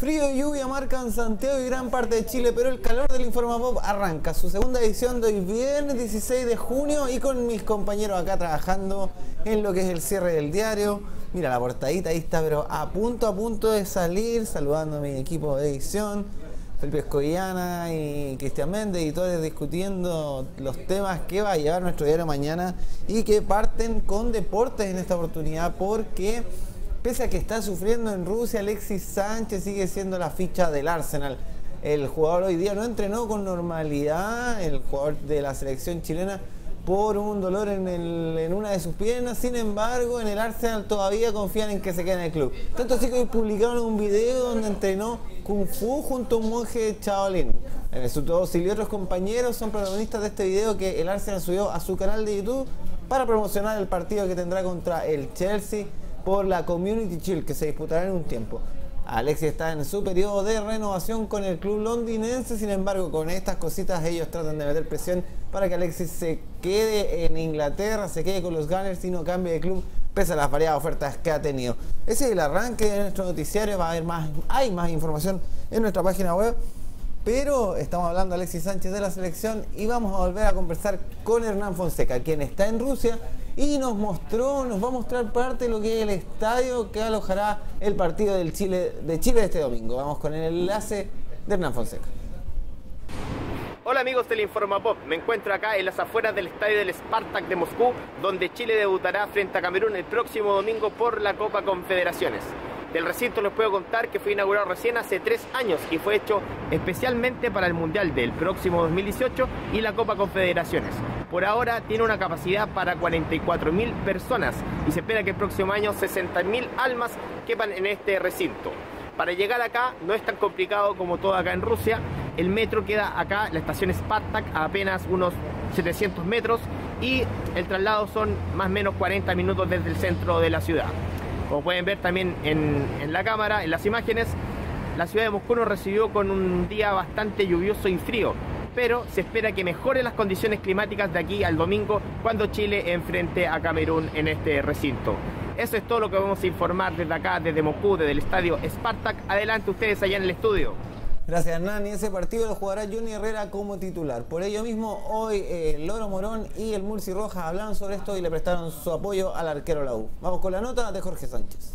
Frío y lluvia marcan Santiago y gran parte de Chile, pero el calor del Informapop arranca su segunda edición de hoy viernes 16 de junio y con mis compañeros acá trabajando en lo que es el cierre del diario. Mira la portadita, ahí está, pero a punto de salir, saludando a mi equipo de edición, Felipe Escoviana y Cristian Méndez, editores, discutiendo los temas que va a llevar nuestro diario mañana y que parten con deportes en esta oportunidad porque pese a que está sufriendo en Rusia, Alexis Sánchez sigue siendo la ficha del Arsenal. El jugador hoy día no entrenó con normalidad, el jugador de la selección chilena, por un dolor en una de sus piernas. Sin embargo, en el Arsenal todavía confían en que se quede en el club. Tanto así que hoy publicaron un video donde entrenó Kung Fu junto a un monje Shaolin. Mesut Özil y otros compañeros son protagonistas de este video que el Arsenal subió a su canal de YouTube para promocionar el partido que tendrá contra el Chelsea por la Community Shield que se disputará en un tiempo. Alexis está en su periodo de renovación con el club londinense, sin embargo con estas cositas ellos tratan de meter presión para que Alexis se quede en Inglaterra, se quede con los Gunners y no cambie de club pese a las variadas ofertas que ha tenido. Ese es el arranque de nuestro noticiario, va a haber más, hay más información en nuestra página web, pero estamos hablando de Alexis Sánchez de la selección y vamos a volver a conversar con Hernán Fonseca, quien está en Rusia y nos va a mostrar parte de lo que es el estadio que alojará el partido de Chile este domingo. Vamos con el enlace de Hernán Fonseca. Hola amigos del Informapop, me encuentro acá en las afueras del estadio del Spartak de Moscú, donde Chile debutará frente a Camerún el próximo domingo por la Copa Confederaciones. Del recinto les puedo contar que fue inaugurado recién hace 3 años y fue hecho especialmente para el Mundial del próximo 2018 y la Copa Confederaciones. Por ahora tiene una capacidad para 44.000 personas y se espera que el próximo año 60.000 almas quepan en este recinto. Para llegar acá no es tan complicado como todo acá en Rusia. El metro queda acá, la estación Spartak, a apenas unos 700 metros y el traslado son más o menos 40 minutos desde el centro de la ciudad. Como pueden ver también en la cámara, en las imágenes, la ciudad de Moscú nos recibió con un día bastante lluvioso y frío, pero se espera que mejoren las condiciones climáticas de aquí al domingo cuando Chile enfrente a Camerún en este recinto. Eso es todo lo que vamos a informar desde acá, desde Moscú, desde el estadio Spartak. Adelante ustedes allá en el estudio. Gracias Hernán, y ese partido lo jugará Johnny Herrera como titular. Por ello mismo hoy Loro Morón y el Murci Rojas hablaron sobre esto y le prestaron su apoyo al arquero la U. Vamos con la nota de Jorge Sánchez.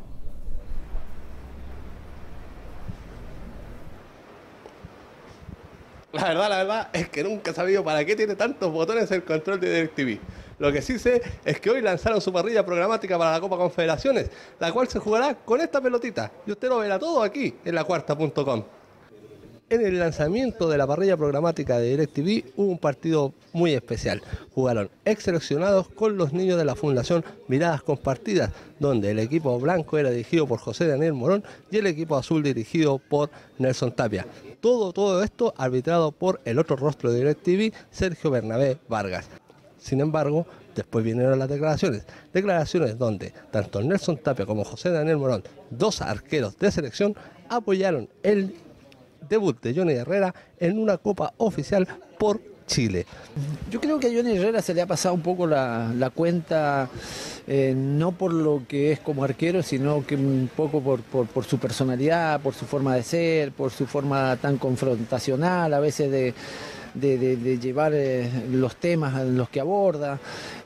La verdad es que nunca he sabido para qué tiene tantos botones el control de DirecTV. Lo que sí sé es que hoy lanzaron su parrilla programática para la Copa Confederaciones, la cual se jugará con esta pelotita. Y usted lo verá todo aquí en lacuarta.com. En el lanzamiento de la parrilla programática de DirecTV hubo un partido muy especial. Jugaron ex seleccionados con los niños de la Fundación Miradas Compartidas, donde el equipo blanco era dirigido por José Daniel Morón y el equipo azul dirigido por Nelson Tapia. Todo esto arbitrado por el otro rostro de DirecTV, Sergio Bernabé Vargas. Sin embargo, después vinieron las declaraciones donde tanto Nelson Tapia como José Daniel Morón, dos arqueros de selección, apoyaron el debut de Johnny Herrera en una copa oficial por Chile. Yo creo que a Johnny Herrera se le ha pasado un poco la cuenta, no por lo que es como arquero, sino que un poco por su personalidad, por su forma de ser, por su forma tan confrontacional a veces de llevar los temas en los que aborda,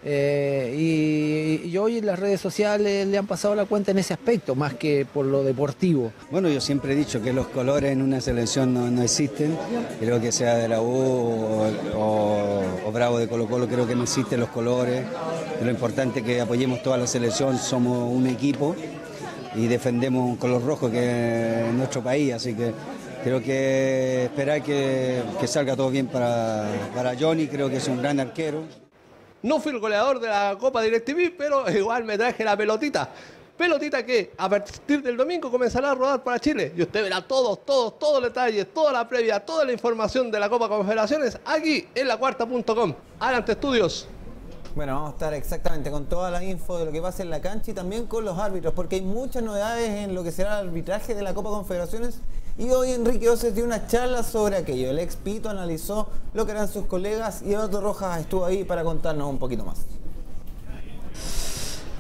y hoy en las redes sociales le han pasado la cuenta en ese aspecto más que por lo deportivo. Bueno, yo siempre he dicho que los colores en una selección no existen. Creo que sea de la U o Bravo de Colo-Colo, creo que no existen los colores. Lo importante es que apoyemos toda la selección, somos un equipo y defendemos un color rojo que es nuestro país, así que creo que esperar que salga todo bien para Johnny. Creo que es un gran arquero. No fui el goleador de la Copa DirecTV, pero igual me traje la pelotita. Pelotita que a partir del domingo comenzará a rodar para Chile. Y usted verá todos los detalles, toda la previa, toda la información de la Copa Confederaciones aquí en lacuarta.com. Adelante, estudios. Bueno, vamos a estar exactamente con toda la info de lo que pasa en la cancha y también con los árbitros, porque hay muchas novedades en lo que será el arbitraje de la Copa Confederaciones. Y hoy Enrique Oces dio una charla sobre aquello. El ex Pito analizó lo que eran sus colegas y Otto Rojas estuvo ahí para contarnos un poquito más.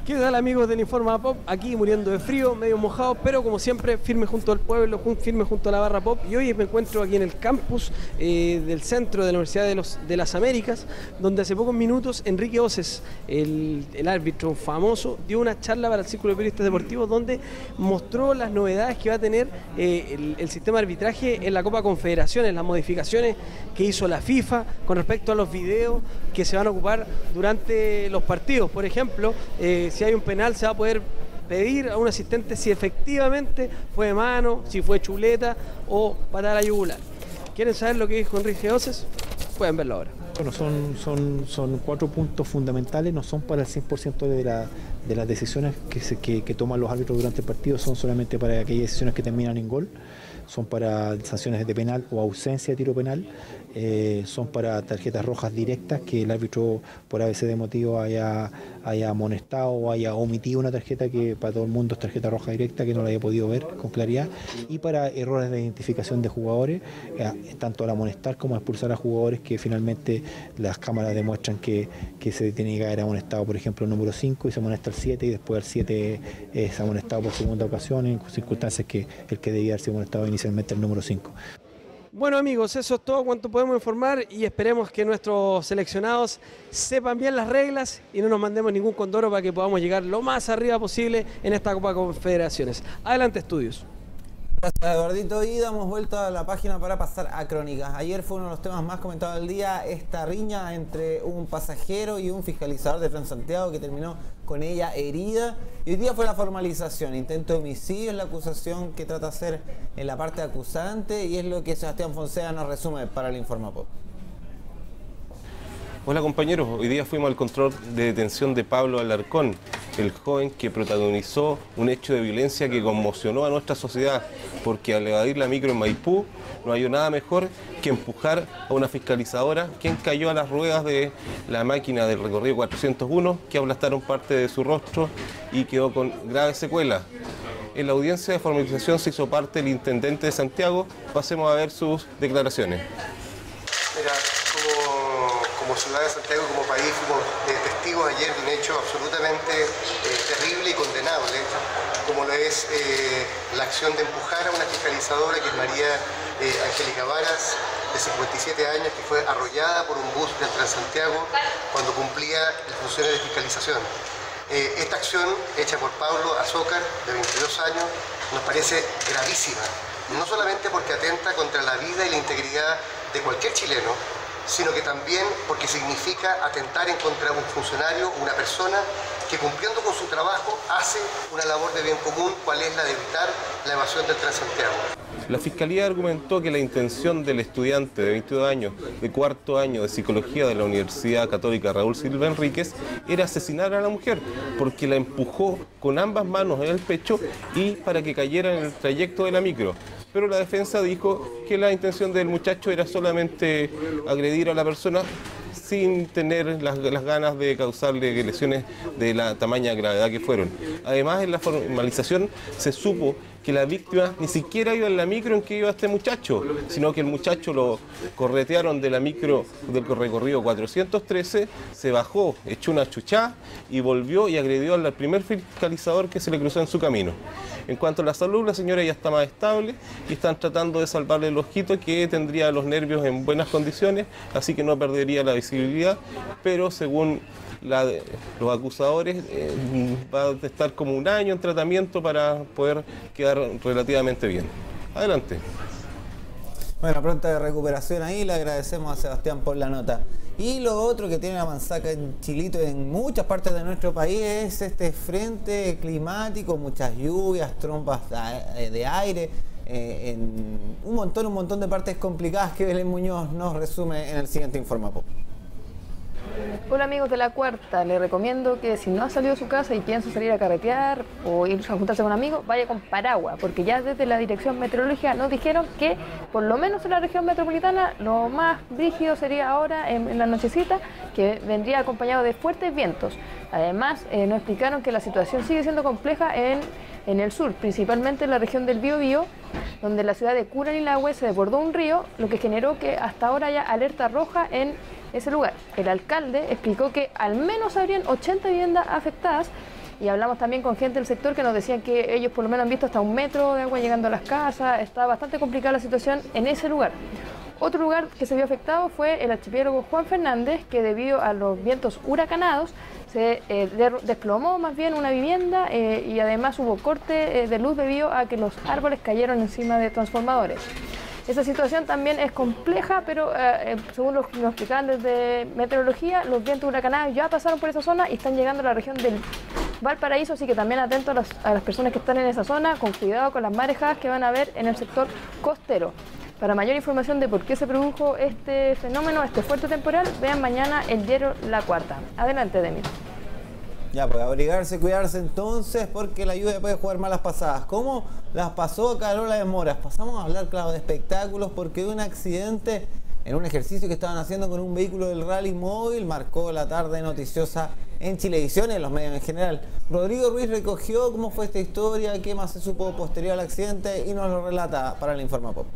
¿Qué tal, amigos del Informa Pop? Aquí muriendo de frío, medio mojado, pero como siempre firme junto al pueblo, firme junto a la barra pop. Y hoy me encuentro aquí en el campus del centro de la Universidad de las Américas, donde hace pocos minutos Enrique Oces, el árbitro famoso, dio una charla para el Círculo de Periodistas Deportivos donde mostró las novedades que va a tener el sistema de arbitraje en la Copa Confederaciones, las modificaciones que hizo la FIFA con respecto a los videos que se van a ocupar durante los partidos. Por ejemplo, si hay un penal se va a poder pedir a un asistente si efectivamente fue de mano, si fue chuleta o patada a la yugular. ¿Quieren saber lo que dijo Enrique Oces? Pueden verlo ahora. Bueno, son 4 puntos fundamentales, no son para el 100% de las decisiones que toman los árbitros durante el partido, son solamente para aquellas decisiones que terminan en gol, son para sanciones de penal o ausencia de tiro penal, son para tarjetas rojas directas, que el árbitro por a veces de motivo haya amonestado o haya omitido una tarjeta que para todo el mundo es tarjeta roja directa, que no la haya podido ver con claridad, y para errores de identificación de jugadores, tanto al amonestar como a expulsar a jugadores que finalmente las cámaras demuestran que se tiene que haber amonestado, por ejemplo, el número 5 y se amonesta el 7 y después el 7 es amonestado por segunda ocasión en circunstancias que el que debía haber sido amonestado inicialmente el número 5. Bueno, amigos, eso es todo cuanto podemos informar y esperemos que nuestros seleccionados sepan bien las reglas y no nos mandemos ningún condoro para que podamos llegar lo más arriba posible en esta Copa Confederaciones. Adelante, estudios. Gracias, Eduardito, y damos vuelta a la página para pasar a crónicas. Ayer fue uno de los temas más comentados del día, esta riña entre un pasajero y un fiscalizador de Transantiago que terminó con ella herida. Y hoy día fue la formalización, intento de homicidio es la acusación que trata de hacer en la parte acusante, y es lo que Sebastián Fonseca nos resume para el Informa Pop. Hola compañeros, hoy día fuimos al control de detención de Pablo Alarcón, el joven que protagonizó un hecho de violencia que conmocionó a nuestra sociedad, porque al evadir la micro en Maipú no hay nada mejor que empujar a una fiscalizadora, quien cayó a las ruedas de la máquina del recorrido 401, que aplastaron parte de su rostro y quedó con graves secuelas. En la audiencia de formalización se hizo parte el intendente de Santiago. Pasemos a ver sus declaraciones. Mira, como ciudad de Santiago y como país fuimos testigos ayer de un hecho absolutamente terrible y condenable, como lo es la acción de empujar a una fiscalizadora que es María Angélica Varas, de 57 años, que fue arrollada por un bus del Transantiago cuando cumplía las funciones de fiscalización. Esta acción, hecha por Pablo Azócar, de 22 años, nos parece gravísima, no solamente porque atenta contra la vida y la integridad de cualquier chileno, sino que también porque significa atentar en contra de un funcionario, una persona que cumpliendo con su trabajo hace una labor de bien común, cual es la de evitar la evasión del Transantiago. La Fiscalía argumentó que la intención del estudiante de 22 años, de cuarto año de Psicología de la Universidad Católica Raúl Silva Enríquez, era asesinar a la mujer, porque la empujó con ambas manos en el pecho y para que cayera en el trayecto de la micro. Pero la defensa dijo que la intención del muchacho era solamente agredir a la persona sin tener las ganas de causarle lesiones de la tamaña gravedad que fueron. Además, en la formalización se supo que la víctima ni siquiera iba en la micro en que iba este muchacho, sino que el muchacho lo corretearon de la micro del recorrido 413, se bajó, echó una chuchá y volvió y agredió al primer fiscalizador que se le cruzó en su camino. En cuanto a la salud, la señora ya está más estable y están tratando de salvarle el ojito, que tendría los nervios en buenas condiciones, así que no perdería la visibilidad, pero según los acusadores va a estar como un año en tratamiento para poder quedar relativamente bien. Adelante. Bueno, pronta recuperación ahí, le agradecemos a Sebastián por la nota. Y lo otro que tiene la manzaca en Chilito, en muchas partes de nuestro país, es este frente climático, muchas lluvias, trompas de aire, en un montón de partes complicadas que Belén Muñoz nos resume en el siguiente Informa Pop. Hola amigos de La Cuarta, les recomiendo que si no ha salido de su casa y piensa salir a carretear o ir a juntarse con amigos, vaya con paraguas, porque ya desde la Dirección Meteorológica nos dijeron que por lo menos en la región metropolitana lo más brígido sería ahora en la nochecita, que vendría acompañado de fuertes vientos. Además, nos explicaron que la situación sigue siendo compleja en el sur, principalmente en la región del Biobío, donde la ciudad de Curanilahue se desbordó un río, lo que generó que hasta ahora haya alerta roja en ese lugar. El alcalde explicó que al menos habrían 80 viviendas afectadas y hablamos también con gente del sector que nos decían que ellos por lo menos han visto hasta 1 metro de agua llegando a las casas. Está bastante complicada la situación en ese lugar. Otro lugar que se vio afectado fue el archipiélago Juan Fernández, que debido a los vientos huracanados se desplomó más bien una vivienda y además hubo corte de luz debido a que los árboles cayeron encima de transformadores. Esa situación también es compleja, pero según nos explicaban desde meteorología, los vientos huracanados ya pasaron por esa zona y están llegando a la región del Valparaíso, así que también atentos a las personas que están en esa zona, con cuidado con las marejadas que van a haber en el sector costero. Para mayor información de por qué se produjo este fenómeno, este fuerte temporal, vean mañana el diario La Cuarta. Adelante, Demi. Ya, pues abrigarse, cuidarse entonces, porque la lluvia puede jugar malas pasadas. ¿Cómo las pasó Carola de Moras? Pasamos a hablar, claro, de espectáculos, porque hubo un accidente en un ejercicio que estaban haciendo con un vehículo del Rally Móvil. Marcó la tarde noticiosa en Chilevisión y en los medios en general. Rodrigo Ruiz recogió cómo fue esta historia, qué más se supo posterior al accidente y nos lo relata para el Informa Pop.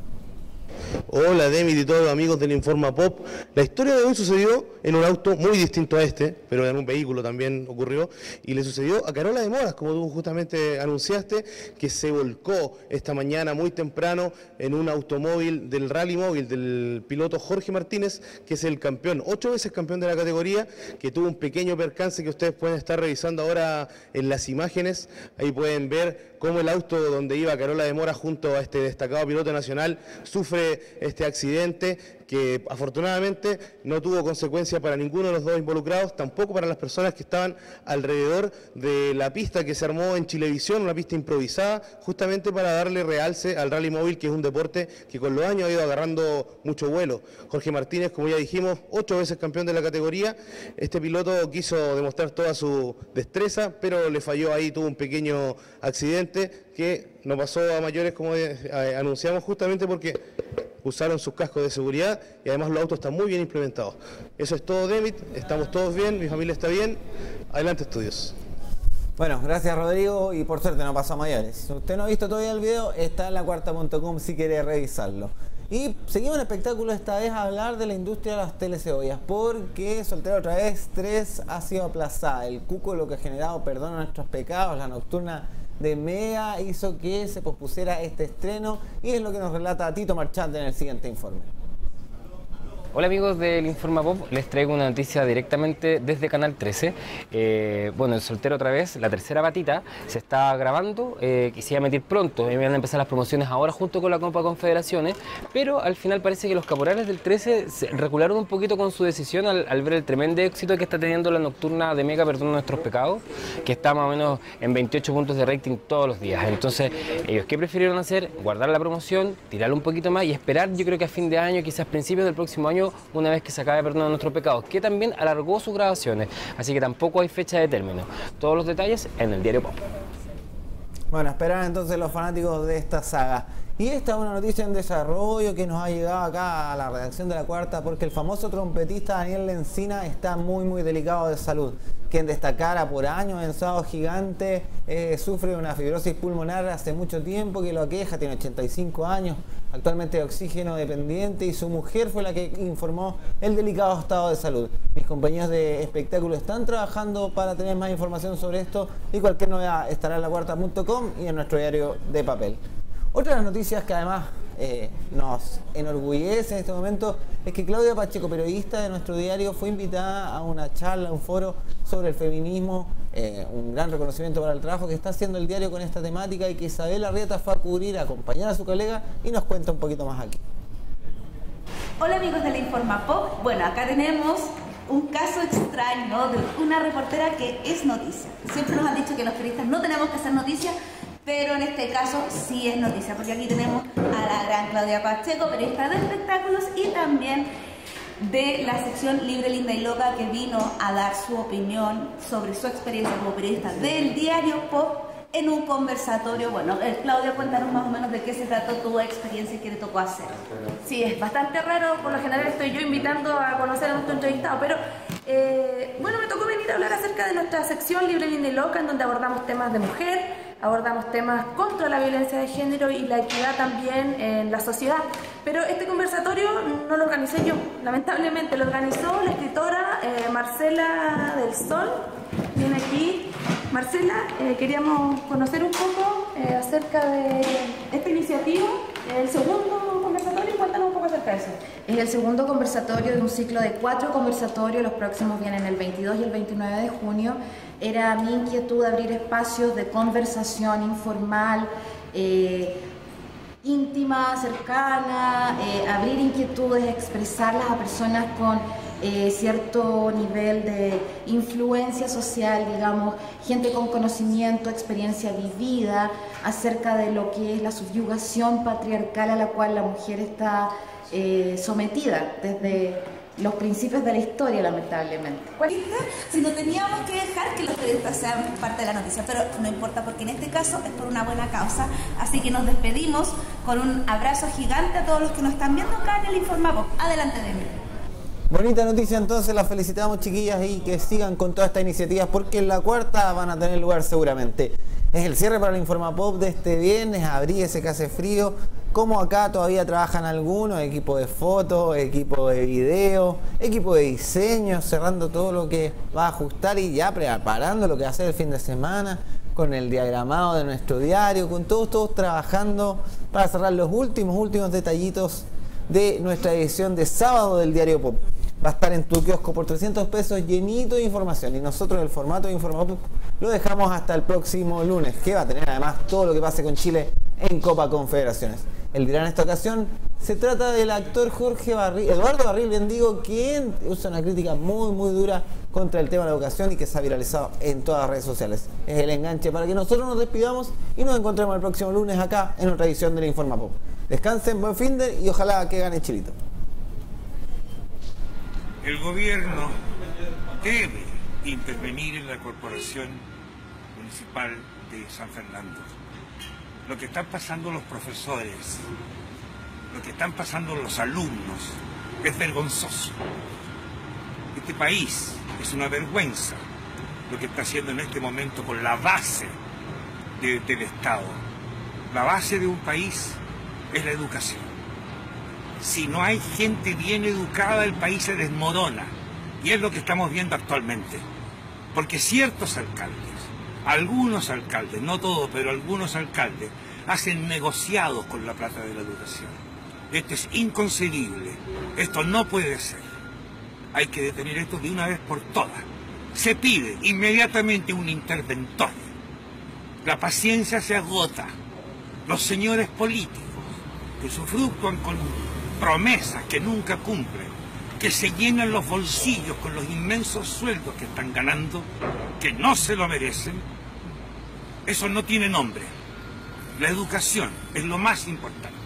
Hola Demi y todos los amigos del Informa Pop. La historia de hoy sucedió en un auto muy distinto a este, pero en un vehículo también ocurrió, y le sucedió a Carola de Moras, como tú justamente anunciaste, que se volcó esta mañana muy temprano en un automóvil del Rally Móvil del piloto Jorge Martínez, que es el campeón, 8 veces campeón de la categoría, que tuvo un pequeño percance que ustedes pueden estar revisando ahora en las imágenes. Ahí pueden ver cómo el auto donde iba Carola de Moras junto a este destacado piloto nacional sufre este accidente, que afortunadamente no tuvo consecuencias para ninguno de los dos involucrados, tampoco para las personas que estaban alrededor de la pista que se armó en Chilevisión, una pista improvisada, justamente para darle realce al Rally Móvil, que es un deporte que con los años ha ido agarrando mucho vuelo. Jorge Martínez, como ya dijimos, 8 veces campeón de la categoría. Este piloto quiso demostrar toda su destreza, pero le falló ahí, tuvo un pequeño accidente que no pasó a mayores, como anunciamos, justamente porque usaron sus cascos de seguridad y además los autos están muy bien implementados. Eso es todo, Demit, estamos todos bien, mi familia está bien. Adelante, estudios. Bueno, gracias Rodrigo, y por suerte no pasó a mayores. Si usted no ha visto todavía el video, está en lacuarta.com si quiere revisarlo. Y seguimos en espectáculo, esta vez a hablar de la industria de las telecebollas, porque Soltera otra vez 3 ha sido aplazada. El cuco, lo que ha generado perdón a nuestros pecados, la nocturna de Mega, hizo que se pospusiera este estreno, y es lo que nos relata Tito Marchand en el siguiente informe. Hola amigos del Informa Pop, les traigo una noticia directamente desde Canal 13. Bueno, el Soltero otra vez, la tercera patita, se está grabando, que se iba a emitir pronto, van a empezar las promociones ahora junto con la Copa Confederaciones, pero al final parece que los caporales del 13 se recularon un poquito con su decisión al ver el tremendo éxito que está teniendo la nocturna de Mega, Perdón Nuestros Pecados, que está más o menos en 28 puntos de rating todos los días. Entonces, ellos ¿qué prefirieron hacer? Guardar la promoción, tirarlo un poquito más y esperar, yo creo que a fin de año, quizás principios del próximo año, una vez que se acabe Perdón Nuestros Pecados, que también alargó sus grabaciones, así que tampoco hay fecha de término. Todos los detalles en el diario Pop. Bueno, esperar entonces los fanáticos de esta saga. Y esta es una noticia en desarrollo que nos ha llegado acá a la redacción de La Cuarta, porque el famoso trompetista Daniel Lencina está muy delicado de salud. Quien destacara por años en Sábado Gigante, sufre una fibrosis pulmonar hace mucho tiempo que lo aqueja, tiene 85 años, actualmente de oxígeno dependiente, y su mujer fue la que informó el delicado estado de salud. Mis compañeros de espectáculo están trabajando para tener más información sobre esto, y cualquier novedad estará en lacuarta.com y en nuestro diario de papel. Otra de las noticias que además nos enorgullece en este momento es que Claudia Pacheco, periodista de nuestro diario, fue invitada a una charla, a un foro sobre el feminismo, un gran reconocimiento para el trabajo que está haciendo el diario con esta temática, y que Isabel Arrieta fue a cubrir, a acompañar a su colega, y nos cuenta un poquito más aquí. Hola amigos de la Informa Pop. Bueno, acá tenemos un caso extraño de una reportera que es noticia. Siempre nos han dicho que los periodistas no tenemos que hacer noticias, pero en este caso sí es noticia, porque aquí tenemos a la gran Claudia Pacheco, periodista de espectáculos y también de la sección Libre, Linda y Loca, que vino a dar su opinión sobre su experiencia como periodista del diario Pop en un conversatorio. Bueno, Claudia, cuéntanos más o menos de qué se trató tu experiencia y qué te tocó hacer. Sí, es bastante raro, por lo general estoy yo invitando a conocer a nuestro entrevistado, pero bueno, me tocó venir a hablar acerca de nuestra sección Libre, Linda y Loca, en donde abordamos temas de mujer, abordamos temas contra la violencia de género y la equidad también en la sociedad. Pero este conversatorio no lo organicé yo, lamentablemente lo organizó la escritora Marcela del Sol. Viene aquí Marcela, queríamos conocer un poco acerca de esta iniciativa, el segundo conversatorio. Cuéntanos un poco acerca de eso. Es el segundo conversatorio de un ciclo de 4 conversatorios, los próximos vienen el 22 y el 29 de junio. Era mi inquietud abrir espacios de conversación informal, íntima, cercana, abrir inquietudes, expresarlas a personas con cierto nivel de influencia social, digamos, gente con conocimiento, experiencia vivida acerca de lo que es la subyugación patriarcal a la cual la mujer está sometida desde los principios de la historia, lamentablemente. Si no teníamos que dejar que los periodistas sean parte de la noticia, pero no importa porque en este caso es por una buena causa, así que nos despedimos con un abrazo gigante a todos los que nos están viendo acá en el Informapop. Adelante, Demi. Bonita noticia, entonces las felicitamos, chiquillas, y que sigan con todas estas iniciativas porque en la cuarta van a tener lugar seguramente. Es el cierre para el Informapop de este viernes, abríguese que hace frío. Como acá todavía trabajan algunos, equipo de fotos, equipo de video, equipo de diseño, cerrando todo lo que va a ajustar y ya preparando lo que va a ser el fin de semana, con el diagramado de nuestro diario, con todos trabajando para cerrar los últimos detallitos de nuestra edición de sábado del Diario Pop. Va a estar en tu kiosco por 300 pesos llenito de información, y nosotros el formato de Informapop lo dejamos hasta el próximo lunes, que va a tener además todo lo que pase con Chile en Copa Confederaciones. El dirá en esta ocasión se trata del actor Eduardo Barril, bien digo, quien usa una crítica muy dura contra el tema de la educación y que se ha viralizado en todas las redes sociales. Es el enganche para que nosotros nos despidamos y nos encontremos el próximo lunes acá en otra edición de la Informapop. Descansen, buen fin de y ojalá que gane Chilito. El gobierno debe intervenir en la corporación municipal de San Fernando. Lo que están pasando los profesores, lo que están pasando los alumnos, es vergonzoso. Este país es una vergüenza lo que está haciendo en este momento con la base del Estado. La base de un país es la educación. Si no hay gente bien educada, el país se desmorona. Y es lo que estamos viendo actualmente. Porque ciertos alcaldes, algunos alcaldes, no todos, pero algunos alcaldes, hacen negociados con la plata de la educación. Esto es inconcebible. Esto no puede ser. Hay que detener esto de una vez por todas. Se pide inmediatamente un interventor. La paciencia se agota. Los señores políticos que usufructúan con promesas que nunca cumplen, que se llenan los bolsillos con los inmensos sueldos que están ganando, que no se lo merecen, eso no tiene nombre. La educación es lo más importante.